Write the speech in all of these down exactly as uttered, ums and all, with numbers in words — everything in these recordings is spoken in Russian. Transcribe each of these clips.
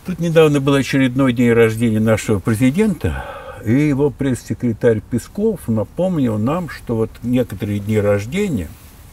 Тут недавно был очередной день рождения нашего президента, и его пресс-секретарь Песков напомнил нам, что вот некоторые дни рождения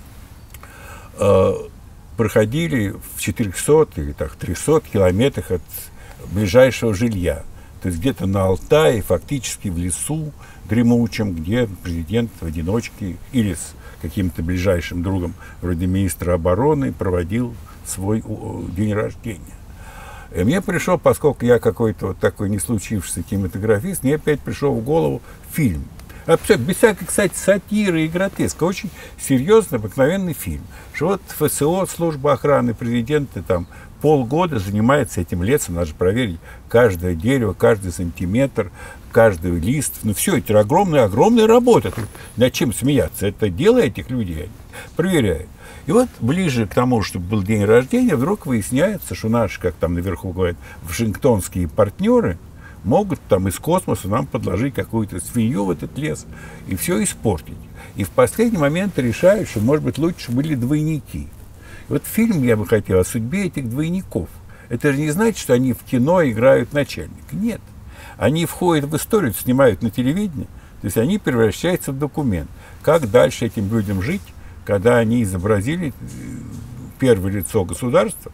э, проходили в четырехстах или так, трехстах километрах от ближайшего жилья. То есть где-то на Алтае, фактически в лесу дремучем, где президент в одиночке или с каким-то ближайшим другом, вроде министра обороны, проводил свой день рождения. И мне пришел, поскольку я какой-то вот такой не случившийся кинематографист, мне опять пришел в голову фильм. Абсолютно, без всякой, кстати, сатиры и гротеска. Очень серьезный, обыкновенный фильм. Что вот ФСО, служба охраны президента, там полгода занимается этим лесом. Надо же проверить каждое дерево, каждый сантиметр, каждый лист. Ну все, это огромная-огромная работа. Над чем смеяться? Это дело этих людей проверяют. И вот ближе к тому, чтобы был день рождения, вдруг выясняется, что наши, как там наверху говорят, вашингтонские партнеры могут там из космоса нам подложить какую-то свинью в этот лес и все испортить. И в последний момент решают, что, может быть, лучше были двойники. И вот фильм я бы хотел о судьбе этих двойников. Это же не значит, что они в кино играют начальника. Нет. Они входят в историю, снимают на телевидении, то есть они превращаются в документ. Как дальше этим людям жить, когда они изобразили первое лицо государства,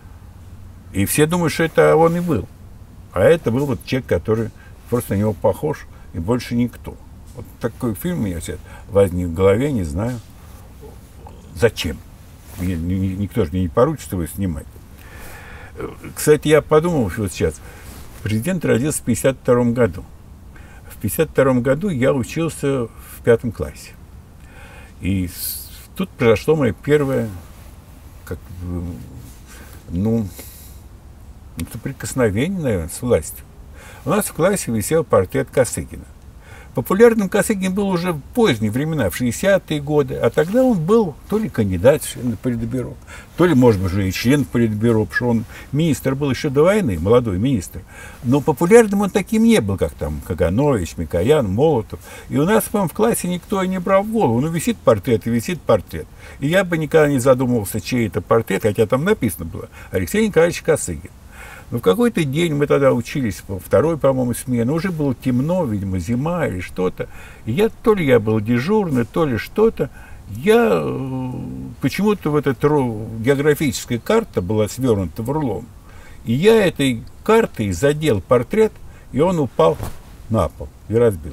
и все думают, что это он и был. А это был вот человек, который просто на него похож, и больше никто. Вот такой фильм у меня сейчас возник в голове, не знаю, зачем. Мне, никто же мне не поручит его снимать. Кстати, я подумал вот сейчас, президент родился в пятьдесят втором году. В пятьдесят втором году я учился в пятом классе. И тут произошло мое первое, как бы, ну, соприкосновение, наверное, с властью. У нас в классе висел портрет Косыгина. Популярным Косыгин был уже в поздние времена, в шестидесятые годы, а тогда он был то ли кандидат в члены Политбюро, то ли, может быть, уже и член Политбюро, потому что он министр был еще до войны, молодой министр. Но популярным он таким не был, как там Каганович, Микоян, Молотов. И у нас, по-моему, в классе никто не брал в голову. Ну, висит портрет и висит портрет. И я бы никогда не задумывался, чей это портрет, хотя там написано было Алексей Николаевич Косыгин. Но в какой-то день мы тогда учились, второй, по-моему, смены, уже было темно, видимо, зима или что-то. И я, то ли я был дежурный, то ли что-то, я почему-то в эта географическая карта была свернута в рулон. И я этой картой задел портрет, и он упал на пол и разбился.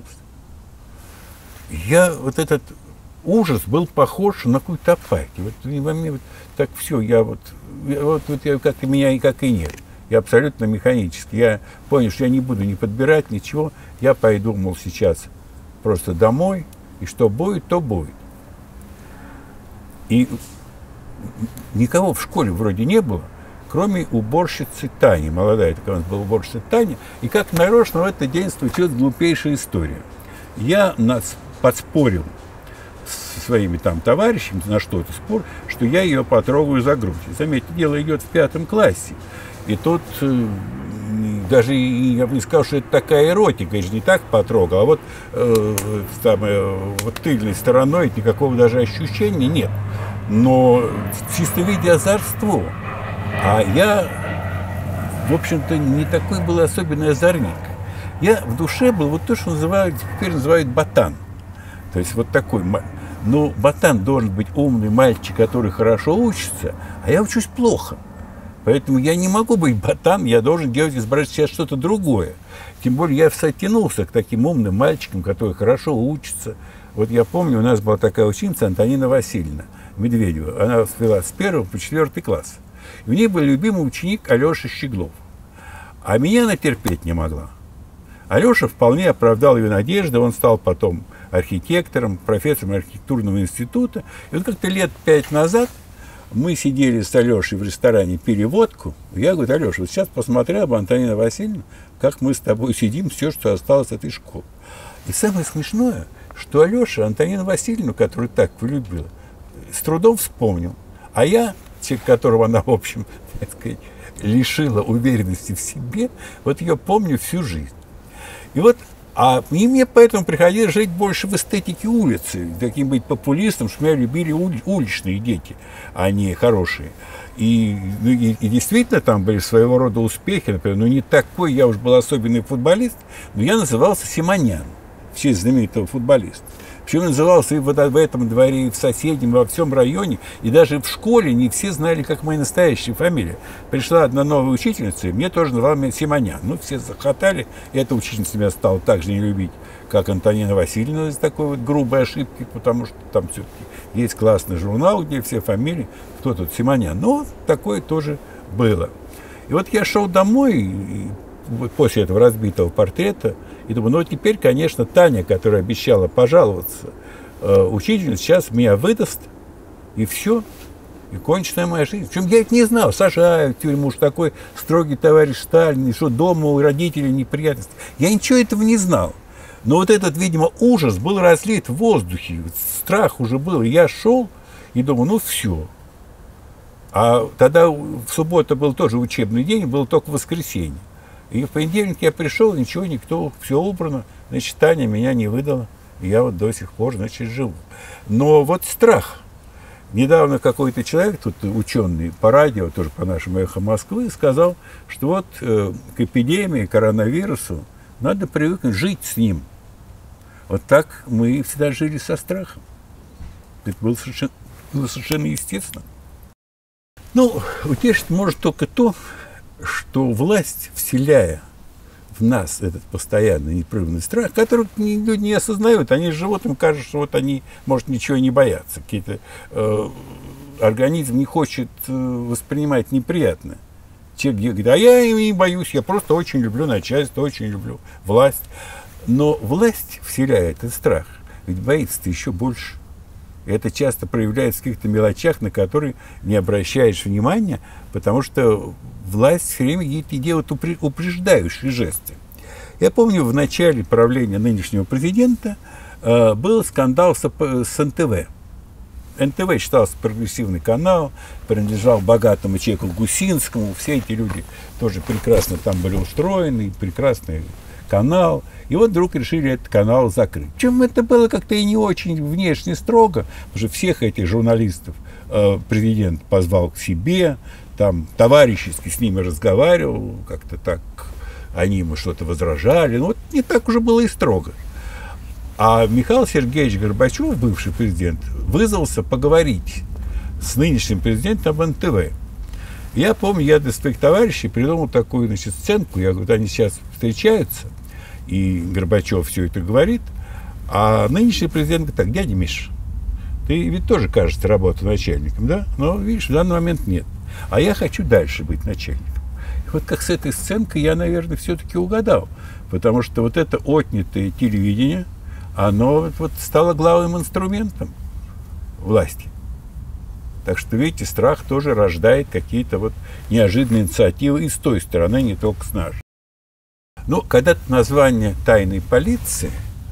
Я вот этот ужас был похож на какую-то апатию. Вот во мне вот так все, я вот, вот, вот я, как и меня, и как и нет. Я абсолютно механически. Я понял, что я не буду ни подбирать, ничего. Я пойду, мол, сейчас просто домой, и что будет, то будет. И никого в школе вроде не было, кроме уборщицы Тани, молодая такая у нас была уборщица Таня. И как нарочно в этот день случилась глупейшая история. Я нас подспорил со своими там товарищами на что-то спор, что я ее потрогаю за грудь. Заметьте, дело идет в пятом классе. И тут э, даже я бы не сказал, что это такая эротика, я же не так потрогал, а вот, э, там, э, вот тыльной стороной никакого даже ощущения нет. Но чисто в виде озорства. А я, в общем-то, не такой был особенный озорник. Я в душе был вот то, что называют, теперь называют ботан. То есть вот такой. Ну, ботан должен быть умный мальчик, который хорошо учится, а я учусь плохо. Поэтому я не могу быть ботан, я должен делать, изображать сейчас что-то другое. Тем более я все тянулся к таким умным мальчикам, которые хорошо учатся. Вот я помню, у нас была такая ученица Антонина Васильевна Медведева. Она вела с первого по четвертый класс. И у нее был любимый ученик Алеша Щеглов. А меня она терпеть не могла. Алеша вполне оправдал ее надежды. Он стал потом архитектором, профессором архитектурного института. И вот как-то лет пять назад мы сидели с Алешей в ресторане, пили водку. Я говорю: Алеша, вот сейчас посмотрел бы Антонина Васильевна, как мы с тобой сидим, все, что осталось от этой школы. И самое смешное, что Алеша Антонину Васильевну, которую так полюбила, с трудом вспомнил. А я, человек, которого она, в общем, так сказать, лишила уверенности в себе, вот ее помню всю жизнь. И вот А и мне поэтому приходилось жить больше в эстетике улицы, таким быть популистом, что меня любили ули, уличные дети, а не хорошие. И, ну, и, и действительно там были своего рода успехи, например, ну не такой я уж был особенный футболист, но я назывался Симонян, в честь знаменитого футболиста. Причем назывался и в, в этом дворе, и в соседнем, и во всем районе, и даже в школе не все знали, как моя настоящая фамилия. Пришла одна новая учительница, и мне тоже назвала меня Симонян. Ну, все захотали, и эта учительница меня стала так же не любить, как Антонина Васильевна из такой вот грубой ошибки, потому что там все-таки есть классный журнал, где все фамилии, кто тут Симонян. Но такое тоже было. И вот я шел домой, и после этого разбитого портрета, и думаю, ну теперь, конечно, Таня, которая обещала пожаловаться, э, учительница сейчас меня выдаст, и все, и кончена моя жизнь. Причем я это не знал, сажают в тюрьму, уж такой строгий товарищ Сталин, и что дома у родителей неприятности. Я ничего этого не знал. Но вот этот, видимо, ужас был разлит в воздухе, страх уже был. И я шел и думаю, ну все. А тогда в субботу был тоже учебный день, был только воскресенье. И в понедельник я пришел, ничего, никто, все убрано. Значит, Таня меня не выдала. И я вот до сих пор, значит, живу. Но вот страх. Недавно какой-то человек, тут ученый по радио, тоже по нашему «Эхо Москвы», сказал, что вот э, к эпидемии, коронавирусу надо привыкнуть жить с ним. Вот так мы всегда жили со страхом. Это было совершенно, было совершенно естественно. Ну, утешить может только то, что власть, вселяя в нас этот постоянный непрерывный страх, который люди не осознают, они живут, им кажется, что вот они, может, ничего не боятся. Какие-то, э, организм не хочет э, воспринимать неприятное. Человек говорит, а я не боюсь, я просто очень люблю начальство, очень люблю власть. Но власть вселяет этот страх, ведь боится-то еще больше. И это часто проявляется в каких-то мелочах, на которые не обращаешь внимания, потому что власть все время делает упреждающие жесты. Я помню, в начале правления нынешнего президента э, был скандал с, с эн тэ вэ. эн тэ вэ считался прогрессивный канал, принадлежал богатому человеку Гусинскому. Все эти люди тоже прекрасно там были устроены, прекрасный канал. И вот вдруг решили этот канал закрыть. Причем это было как-то и не очень внешне строго, потому что всех этих журналистов э, президент позвал к себе, там товарищески с ними разговаривал, как-то так они ему что-то возражали. Ну вот не так уже было и строго. А Михаил Сергеевич Горбачев, бывший президент, вызвался поговорить с нынешним президентом об эн тэ вэ. Я помню, я для своих товарищей придумал такую, значит, сценку. Я говорю, они сейчас встречаются, и Горбачев все это говорит, а нынешний президент говорит, так, дядя Миша, ты ведь тоже, кажется, работал начальником, да? Но, видишь, в данный момент нет. А я хочу дальше быть начальником. И вот как с этой сценкой я, наверное, все-таки угадал, потому что вот это отнятое телевидение, оно вот стало главным инструментом власти. Так что, видите, страх тоже рождает какие-то вот неожиданные инициативы и с той стороны, не только с нашей. Ну, когда-то название тайной полиции,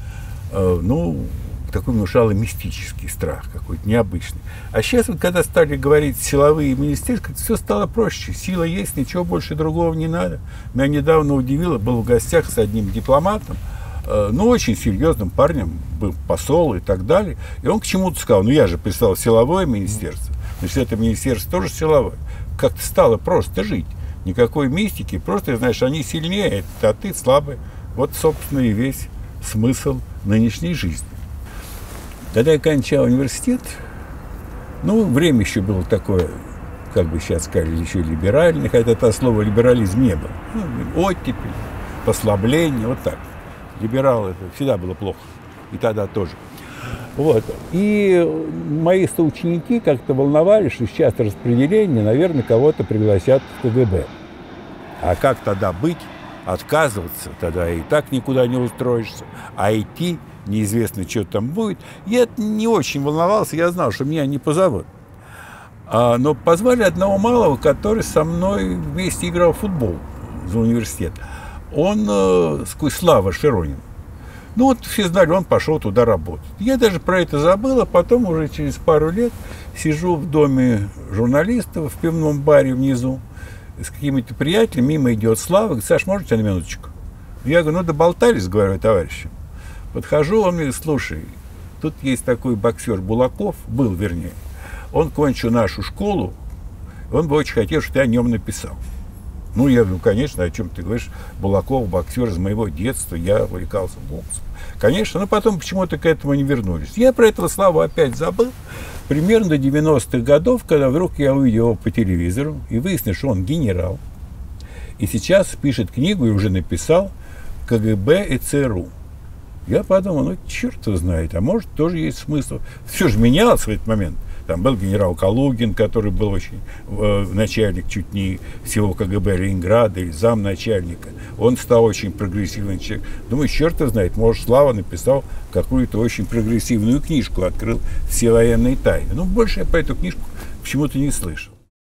э, ну, такой внушало мистический страх какой-то необычный. А сейчас вот, когда стали говорить силовые министерства, все стало проще. Сила есть, ничего больше другого не надо. Меня недавно удивило, был в гостях с одним дипломатом, э, ну, очень серьезным парнем, был посол и так далее. И он к чему-то сказал, ну, я же представил силовое министерство. Значит, это министерство тоже силовое. Как-то стало просто жить. Никакой мистики, просто, знаешь, они сильнее, а ты слабый. Вот, собственно, и весь смысл нынешней жизни. Когда я кончал университет, ну, время еще было такое, как бы сейчас сказали, еще либеральное, хотя это слово либерализм не было. Ну, оттепель, послабление, вот так. Либерал это всегда было плохо. И тогда тоже. Вот. И мои соученики как-то волновались, что сейчас распределение, наверное, кого-то пригласят в ка гэ бэ. А как тогда быть? Отказываться? Тогда и так никуда не устроишься. А идти, неизвестно, что там будет. Я не очень волновался, я знал, что меня не позовут. А, но позвали одного малого, который со мной вместе играл в футбол за университет. Он, э, Слава Широнин. Ну вот все знали, он пошел туда работать. Я даже про это забыл, а потом уже через пару лет сижу в доме журналистов в пивном баре внизу с какими-то приятелями, мимо идет Слава, говорит, Саш, можете на минуточку? Я говорю, ну доболтались, говорю, товарищи. Подхожу, он мне говорит, слушай, тут есть такой боксер Булаков, был вернее, он кончил нашу школу, он бы очень хотел, чтобы ты о нем написал. Ну, я говорю, конечно, о чем ты говоришь, Булаков, боксер из моего детства, я увлекался боксом. Конечно, но потом почему-то к этому не вернулись. Я про этого Славу опять забыл. Примерно до девяностых годов, когда вдруг я увидел его по телевизору, и выяснилось, что он генерал. И сейчас пишет книгу, и уже написал, КГБ и ЦРУ. Я подумал, ну, черт его знает, а может, тоже есть смысл. Все же менялось в этот момент. Там был генерал Калугин, который был очень э, начальник чуть не всего КГБ Ленинграда, или замначальника. Он стал очень прогрессивным человеком. Думаю, черт его знает, может, Слава написал какую-то очень прогрессивную книжку, открыл все военные тайны. Ну, больше я про эту книжку почему-то не слышал.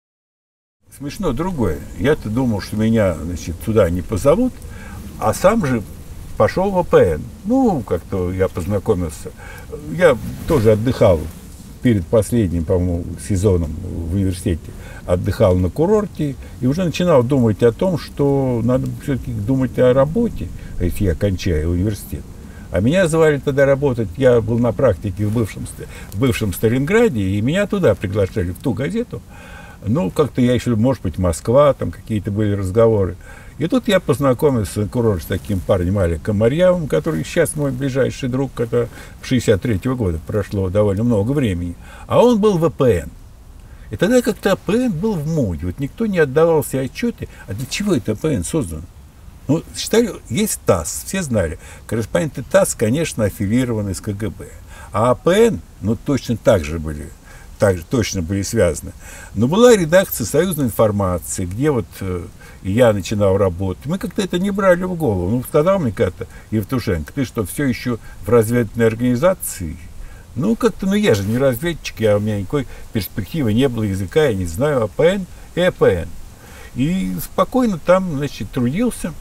Смешно другое. Я-то думал, что меня, значит, туда не позовут, а сам же пошел в ВПН. Ну, как-то я познакомился. Я тоже отдыхал перед последним, по-моему, сезоном в университете. Отдыхал на курорте и уже начинал думать о том, что надо все-таки думать о работе, если я кончаю университет. А меня звали тогда работать, я был на практике в бывшем, в бывшем Сталинграде, и меня туда приглашали, в ту газету. Ну, как-то я еще, может быть, Москва, там какие-то были разговоры. И тут я познакомился на курорте с таким парнем Аликом Марьявым, который сейчас мой ближайший друг, который шестьдесят третьего года, прошло довольно много времени. А он был в ВПН. И тогда как-то АПН был в моде. Вот никто не отдавал себе отчеты, а для чего это АПН создан? Ну, считали, есть ТАСС, все знали. Корреспонденты ТАСС, конечно, аффилированы с КГБ. А АПН, ну, точно так же были. Также точно были связаны. Но была редакция «Союзной информации», где вот э, я начинал работать. Мы как-то это не брали в голову. Ну, сказал мне как-то Евтушенко, ты что, все еще в разведывательной организации? Ну, как-то, ну, я же не разведчик, я, у меня никакой перспективы не было языка, я не знаю, АПН и АПН. И спокойно там, значит, трудился.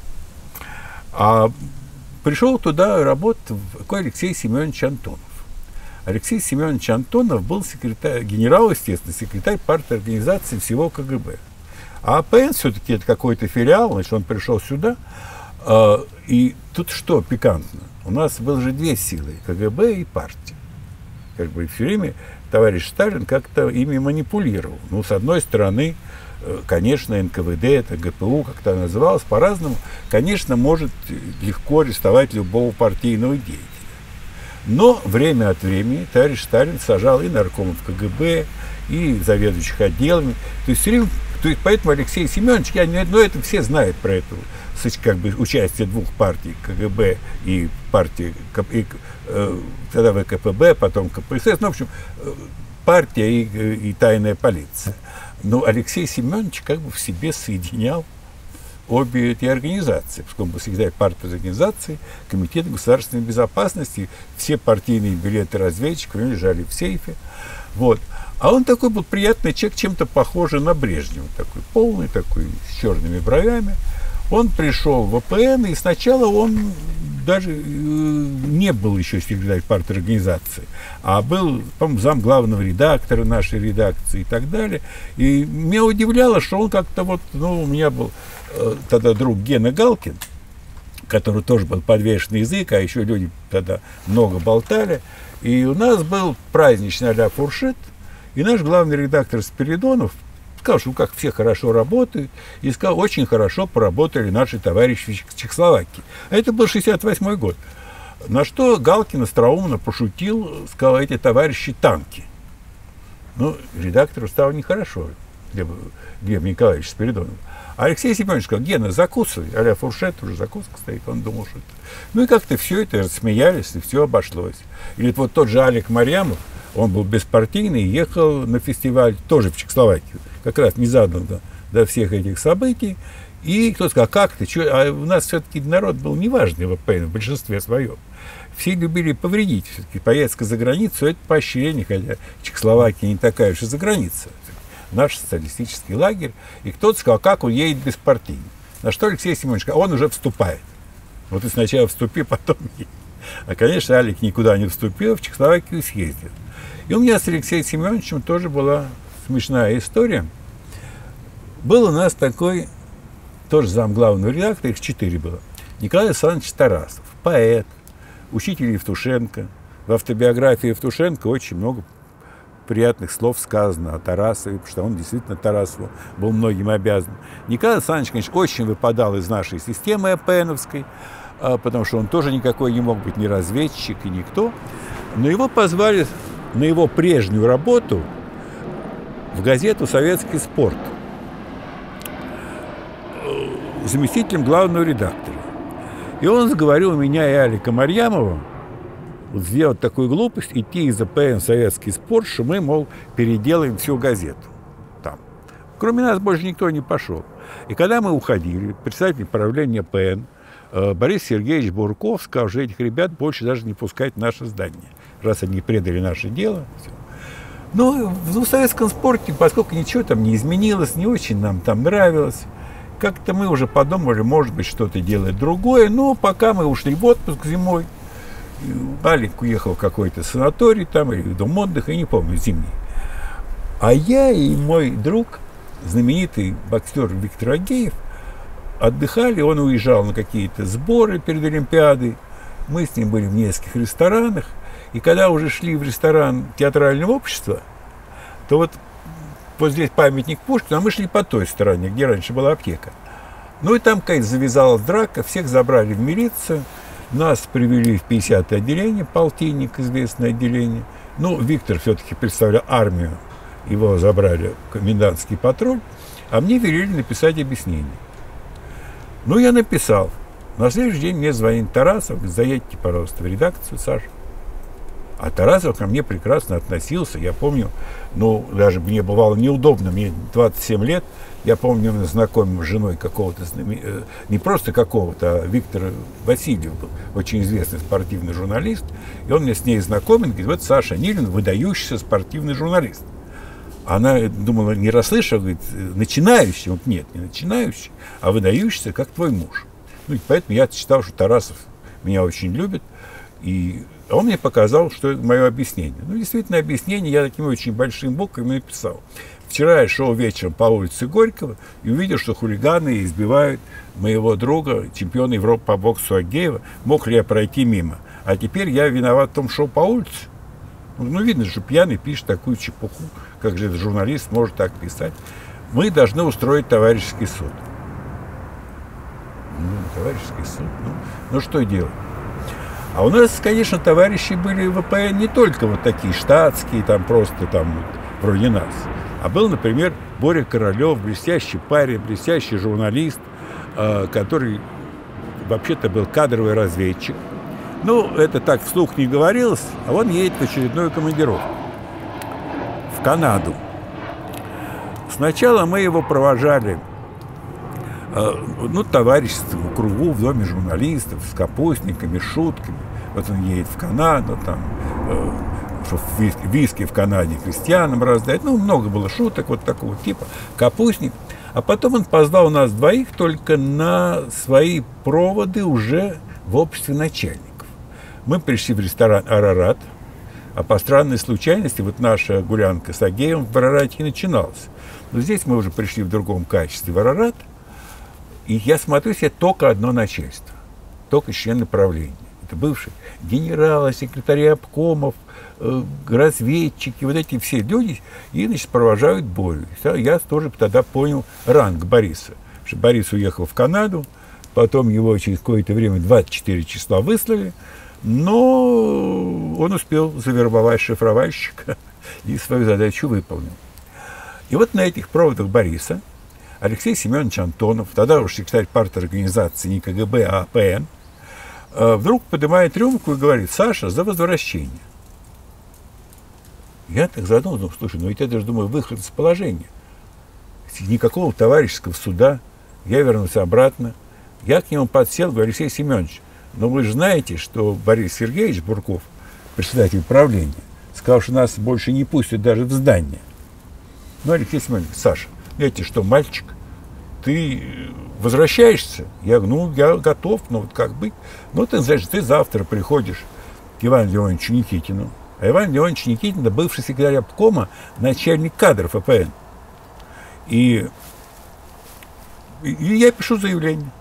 А пришел туда работать такой Алексей Семенович Антонов. Алексей Семенович Антонов был секретарь, генерал, естественно, секретарь партии организации всего КГБ. А АПН все-таки это какой-то филиал, значит, он пришел сюда. Э, и тут что пикантно? У нас было же две силы, КГБ и партия. Как бы все время товарищ Сталин как-то ими манипулировал. Ну, с одной стороны, конечно, эн ка вэ дэ, это гэ пэ у, как это называлось, по-разному, конечно, может легко арестовать любого партийного деятеля. Но время от времени товарищ Сталин сажал и наркомов КГБ, и заведующих отделами. То есть все время, то есть поэтому Алексей Семенович, я не, но это все знают про это, как бы участие двух партий, КГБ и партии, и, э, тогда вэ ка пэ бэ, потом ка пэ эс эс, ну, в общем, партия и, и тайная полиция. Но Алексей Семенович как бы в себе соединял обе эти организации, поскольку он был секретарь партии организации, Комитета государственной безопасности, все партийные билеты разведчиков лежали в сейфе. Вот. А он такой был приятный человек, чем-то похожий на Брежнева, такой полный, такой с черными бровями. Он пришел в вэ пэ эн, и сначала он даже э, не был еще секретарь партии организации, а был, по-моему, зам главного редактора нашей редакции и так далее. И меня удивляло, что он как-то вот, ну, у меня был э, тогда друг Гена Галкин, который тоже был подвешенный язык, а еще люди тогда много болтали. И у нас был праздничный а-ля фуршет, и наш главный редактор Спиридонов сказал, что как все хорошо работают, и сказал, очень хорошо поработали наши товарищи в Чехословакии. А это был шестьдесят восьмой год. На что Галкин остроумно пошутил, сказал, эти товарищи танки. Ну, редактору стало нехорошо, Глеб, Глеб Николаевич Спиридонов. А Алексей Семенович сказал, Гена, закусывай, а-ля фуршет, уже закуска стоит, он думал, что это. Ну и как-то все это рассмеялись, и все обошлось. Или вот тот же Алик Марьямов, он был беспартийный, ехал на фестиваль тоже в Чехословакию, как раз незадолго до всех этих событий. И кто сказал, как ты, что? А у нас все-таки народ был неважный в ВПН, в большинстве своем. Все любили повредить, все-таки поездка за границу, это поощрение, хотя Чехословакия не такая уж и за граница. Наш социалистический лагерь. И кто-то сказал, как он едет беспартийно. На что Алексей Семенович сказал, он уже вступает. Вот ты сначала вступи, потом едет. А, конечно, Алик никуда не вступил, в Чехословакию съездил. И у меня с Алексеем Семеновичем тоже была смешная история. Был у нас такой, тоже зам главного редактора, их четыре было, Николай Александрович Тарасов, поэт, учитель Евтушенко. В автобиографии Евтушенко очень много приятных слов сказано о Тарасове, потому что он действительно Тарасову был многим обязан. Николай Александрович, конечно, очень выпадал из нашей системы ЭПНовской, потому что он тоже никакой не мог быть ни разведчик и никто. Но его позвали на его прежнюю работу в газету «Советский спорт» заместителем главного редактора. И он заговорил меня и Алика Марьямова сделать такую глупость, идти из ЭПН в «Советский спорт», что мы, мол, переделаем всю газету там. Кроме нас больше никто не пошел. И когда мы уходили, председатель правления ЭПН Борис Сергеевич Бурков сказал, что этих ребят больше даже не пускать в наше здание, раз они предали наше дело. Все. Но в советском спорте, поскольку ничего там не изменилось, не очень нам там нравилось, как-то мы уже подумали, может быть, что-то делать другое. Но пока мы ушли в отпуск зимой, Алик уехал в какой-то санаторий там, или в дом отдыха, я не помню, зимний. А я и мой друг, знаменитый боксер Виктор Агеев, отдыхали, он уезжал на какие-то сборы перед Олимпиадой. Мы с ним были в нескольких ресторанах. И когда уже шли в ресторан театрального общества, то вот, вот здесь памятник Пушкину, а мы шли по той стороне, где раньше была аптека. Ну и там какая-то завязалась драка, всех забрали в милицию, нас привели в пятидесятое отделение, полтинник, известное отделение. Ну, Виктор все-таки представлял армию, его забрали в комендантский патруль, а мне велели написать объяснение. Ну, я написал. На следующий день мне звонит Тарасов, говорит, заедьте, пожалуйста, в редакцию, Саша. А Тарасов ко мне прекрасно относился. Я помню, ну, даже мне бывало неудобно, мне двадцать семь лет, я помню, мы знакомым с женой какого-то, не просто какого-то, а Виктора Васильева был, очень известный спортивный журналист, и он меня с ней знакомит, говорит, вот Саша Нилин, выдающийся спортивный журналист. Она думала, не расслышала, говорит, начинающий. Вот нет, не начинающий, а выдающийся, как твой муж. Ну, и поэтому я считал, что Тарасов меня очень любит. И он мне показал, что это мое объяснение. Ну, действительно, объяснение я такими очень большими буквами написал. Вчера я шел вечером по улице Горького и увидел, что хулиганы избивают моего друга, чемпиона Европы по боксу Агеева. Мог ли я пройти мимо? А теперь я виноват в том, что шел по улице. Ну, видно, что пьяный пишет такую чепуху, как же этот журналист может так писать. Мы должны устроить товарищеский суд. Ну, товарищеский суд, ну, ну что делать? А у нас, конечно, товарищи были в ВПН не только вот такие штатские, там просто там вот, вроде нас. А был, например, Боря Королев, блестящий парень, блестящий журналист, э, который вообще-то был кадровый разведчик. Ну, это так вслух не говорилось, а он едет в очередную командировку в Канаду. Сначала мы его провожали, э, ну, товарищескому кругу в доме журналистов с капустниками, шутками. Вот он едет в Канаду, там, э, что виски, виски в Канаде крестьянам раздать. Ну, много было шуток вот такого типа, капустник. А потом он позвал нас двоих только на свои проводы уже в обществе начальников. Мы пришли в ресторан «Арарат», а по странной случайности вот наша гулянка с Агеевым в Арарате и начиналась. Но здесь мы уже пришли в другом качестве в Арарат, и я смотрю себе только одно начальство, только члены правления. Это бывшие генералы, секретари обкомов, э, разведчики, вот эти все люди, и, значит, провожают Борю. Я тоже тогда понял ранг Бориса, что Борис уехал в Канаду, потом его через какое-то время, двадцать четыре числа, выслали, но он успел завербовать шифровальщика и свою задачу выполнил. И вот на этих проводах Бориса Алексей Семенович Антонов, тогда уже секретарь парторганизации не КГБ, а АПН, вдруг поднимает рюмку и говорит: Саша, за возвращение. Я так задумался, думаю, слушай, ну ведь это же, думаю, выход из положения. Никакого товарищеского суда. Я вернулся обратно. Я к нему подсел, говорю: Алексей Семенович, но вы же знаете, что Борис Сергеевич Бурков, председатель правления, сказал, что нас больше не пустят даже в здание. Ну, Алексей Семенович, Саша, знаете что, мальчик, ты возвращаешься? Я говорю, ну, я готов, ну, вот как быть? Ну, ты, знаешь, ты завтра приходишь к Ивану Леонидовичу Никитину. А Иван Леонидович Никитин, бывший секретарь обкома, начальник кадров АПН. И, и я пишу заявление.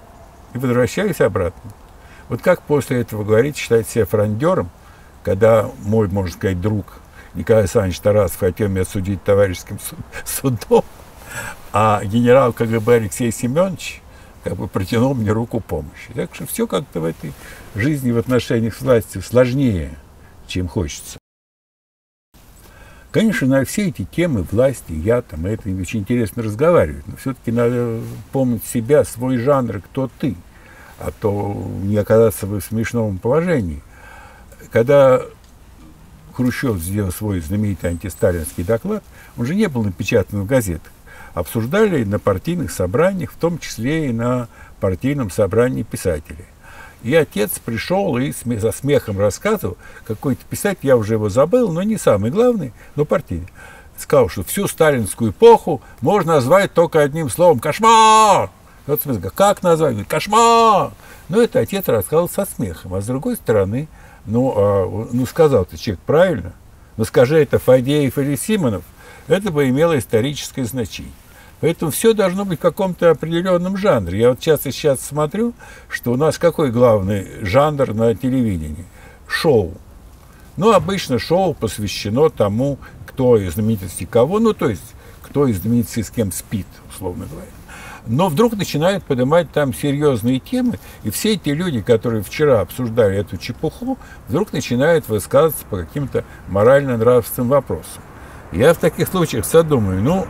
и возвращаюсь обратно. Вот как после этого говорить, считать себя фрондером, когда мой, можно сказать, друг Николай Александрович Тарасов хотел меня судить товарищеским судом, а генерал КГБ Алексей Семенович как бы протянул мне руку помощи. Так что все как-то в этой жизни в отношениях с властью сложнее, чем хочется. Конечно, на все эти темы власти, я там, это очень интересно разговаривать, но все-таки надо помнить себя, свой жанр, и кто ты, а то не оказаться в смешном положении. Когда Хрущев сделал свой знаменитый антисталинский доклад, он же не был напечатан в газетах. Обсуждали на партийных собраниях, в том числе и на партийном собрании писателей. И отец пришел и со смехом рассказывал, какой-то писатель, я уже его забыл, но не самый главный, но партийный, сказал, что всю сталинскую эпоху можно назвать только одним словом – кошмар. Вот смысл, как назвать? Кошмар! Ну, это отец рассказал со смехом. А с другой стороны, ну, а, ну сказал-то человек правильно, но скажи это Фадеев или Симонов, это бы имело историческое значение. Поэтому все должно быть в каком-то определенном жанре. Я вот часто сейчас смотрю, что у нас какой главный жанр на телевидении? Шоу. Ну, обычно шоу посвящено тому, кто из знаменитостей кого, ну, то есть, кто из знаменитостей с кем спит, условно говоря. Но вдруг начинают поднимать там серьезные темы, и все эти люди, которые вчера обсуждали эту чепуху, вдруг начинают высказываться по каким-то морально-нравственным вопросам. Я в таких случаях всегда думаю, ну,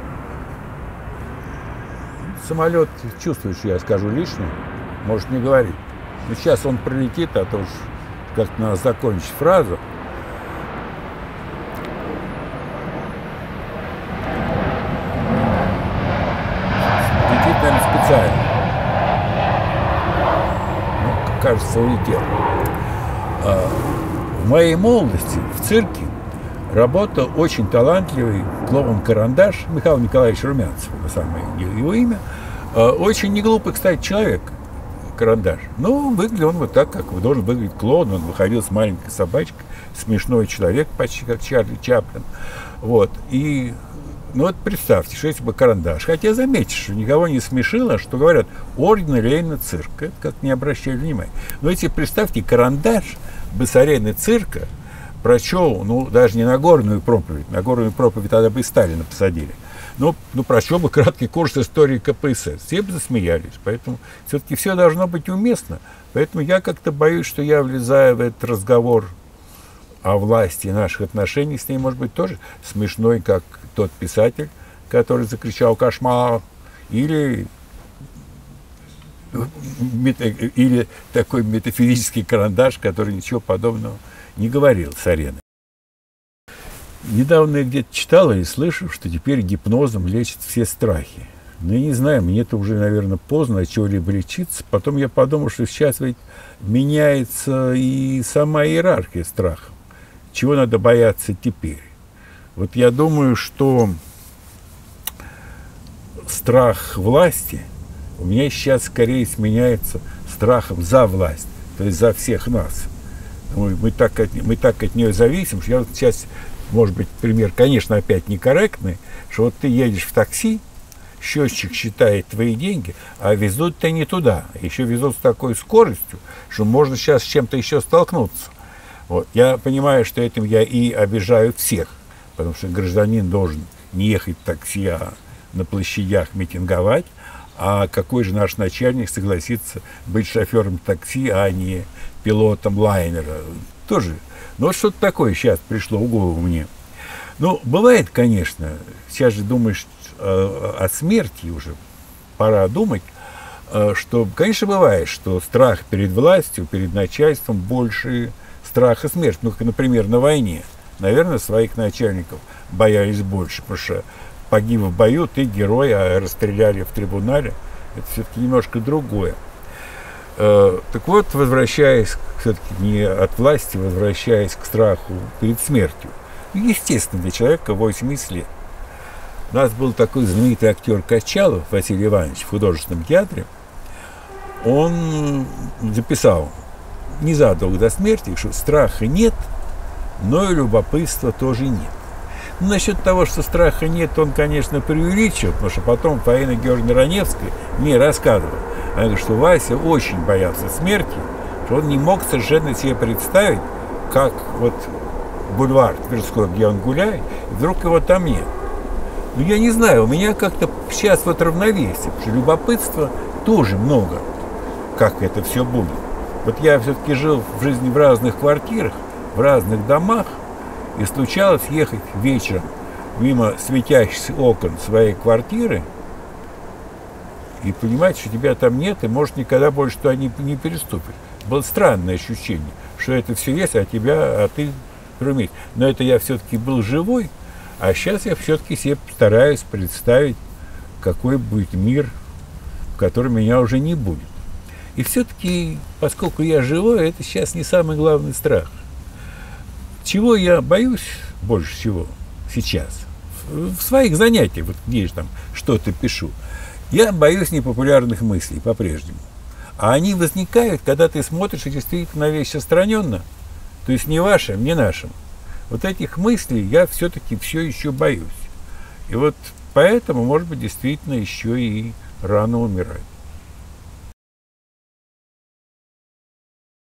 самолет чувствует, что я скажу лишнее, может не говорить. Но сейчас он прилетит, а то уж как-то надо закончить фразу. Летит, наверное, специально. Ну, кажется, улетел. В моей молодости в цирке работал очень талантливый клоун Карандаш, Михаил Николаевич Румянцев, на самое его имя. Очень неглупый, кстати, человек, Карандаш. Но выглядел он вот так, как должен выглядеть клоун. Он выходил с маленькой собачкой, смешной человек, почти как Чарли Чаплин. Вот. И, ну вот представьте, что если бы Карандаш, хотя заметьте, что никого не смешило, что говорят, орден Ленина цирк, это как не обращали внимания. Но если представьте, Карандаш бы с арены цирка прочел, ну, даже не Нагорную проповедь, Нагорную проповедь тогда бы и Сталина посадили, но ну, прочел бы краткий курс истории ка пэ эс эс, все бы засмеялись, поэтому все-таки все должно быть уместно, поэтому я как-то боюсь, что я влезаю в этот разговор о власти и наших отношениях с ней, может быть, тоже смешной, как тот писатель, который закричал «кошмар», или, или такой метафизический Карандаш, который ничего подобного не говорил с арены. Недавно я где-то читал и слышал, что теперь гипнозом лечат все страхи. Ну, я не знаю, мне это уже, наверное, поздно от чего-либо лечиться. Потом я подумал, что сейчас ведь меняется и сама иерархия страхов. Чего надо бояться теперь? Вот я думаю, что страх власти у меня сейчас скорее сменяется страхом за власть, то есть за всех нас. Мы, мы, так от, мы так от нее зависим, что я вот сейчас, может быть, пример, конечно, опять некорректный, что вот ты едешь в такси, счетчик считает твои деньги, а везут-то не туда. Еще везут с такой скоростью, что можно сейчас с чем-то еще столкнуться. Вот. Я понимаю, что этим я и обижаю всех, потому что гражданин должен не ехать в такси, а на площадях митинговать. А какой же наш начальник согласится быть шофером такси, а не пилотом лайнера? Тоже. Ну, вот что-то такое сейчас пришло в голову мне. Ну, бывает, конечно, сейчас же думаешь э, о смерти уже, пора думать, э, что, конечно, бывает, что страх перед властью, перед начальством больше страха смерти. Ну, как, например, на войне. Наверное, своих начальников боялись больше, потому что погиб в бою, ты герой, а расстреляли в трибунале. Это все-таки немножко другое. Э, так вот, возвращаясь, все-таки не от власти, возвращаясь к страху перед смертью. Естественно, для человека восемьдесят лет. У нас был такой знаменитый актер Качалов, Василий Иванович, в художественном театре. Он записал незадолго до смерти, что страха нет, но и любопытства тоже нет. Ну, насчет того, что страха нет, он, конечно, преувеличил, потому что потом Фаина Георгиевна Раневская мне рассказывала. Она говорит, что Вася очень боялся смерти, что он не мог совершенно себе представить, как вот бульвар Тверской, где он гуляет, и вдруг его там нет. Ну, я не знаю, у меня как-то сейчас вот равновесие, потому что любопытства тоже много, как это все будет. Вот я все-таки жил в жизни в разных квартирах, в разных домах, и случалось ехать вечером мимо светящихся окон своей квартиры и понимать, что тебя там нет, и, может, никогда больше туда не, не переступишь. Было странное ощущение, что это все есть, а тебя, а ты разумеется. Но это я все-таки был живой, а сейчас я все-таки себе стараюсь представить, какой будет мир, в котором меня уже не будет. И все-таки, поскольку я живой, это сейчас не самый главный страх. Чего я боюсь больше всего сейчас? В своих занятиях, вот где я там что-то пишу, я боюсь непопулярных мыслей по-прежнему. А они возникают, когда ты смотришь и действительно на вещь отстраненно, то есть не вашим, не нашим. Вот этих мыслей я все-таки все еще боюсь. И вот поэтому, может быть, действительно еще и рано умирать.